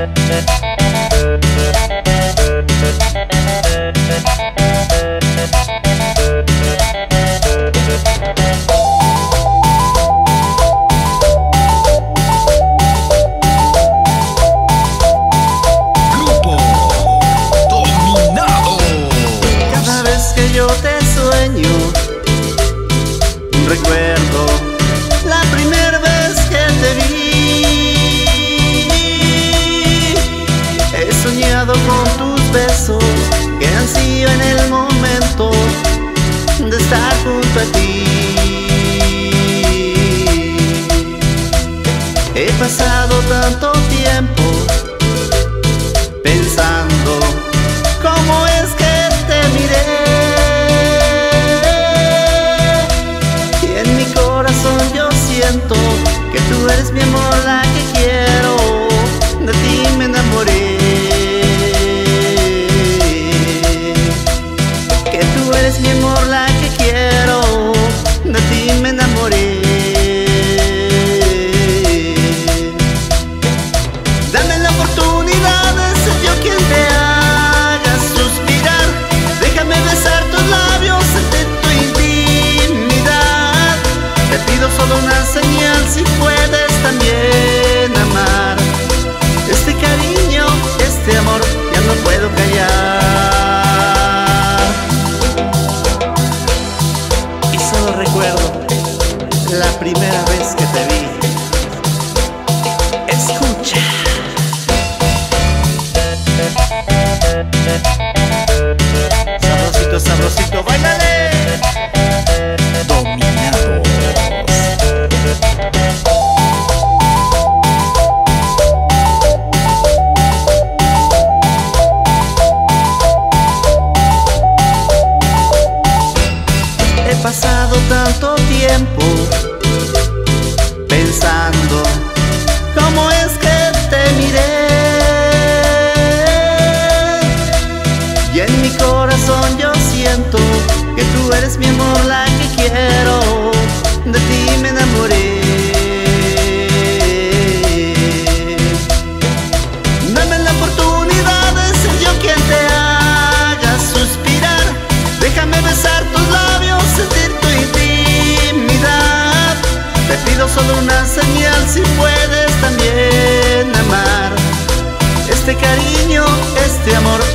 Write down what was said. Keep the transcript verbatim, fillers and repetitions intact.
Grupo Dominado. Cada vez que yo te sueño, recuerdo la primera vez que te vi. He soñado con tus besos que han sido en el momento de estar junto a ti. He pasado tanto tiempo pensando cómo es que te miré, y en mi corazón yo siento que tú eres mi amor, la que quiero, de ti me enamoré, que tú eres mi amor, la que quiero, de ti me enamoré. Dame la oportunidad de ser yo quien te haga suspirar. Déjame besar tus labios, sentir tu intimidad. Te pido solo una señal, si puedes también amar. Este cariño, este amor, ya no puedo callar. Y solo recuerdo la primera vez que te vi. Escucha. Sabrosito, sabrosito, báilale. Dominados. He pasado tanto tiempo pensando cómo es que te miré, y en mi corazón yo siento que tú eres mi amor, la que quiero, de ti me enamoré. Dame la oportunidad de ser yo quien te haga suspirar. Déjame besar tus labios, sentir tu intimidad. Te pido solo una señal, si puedes también amar. Este cariño, este amor,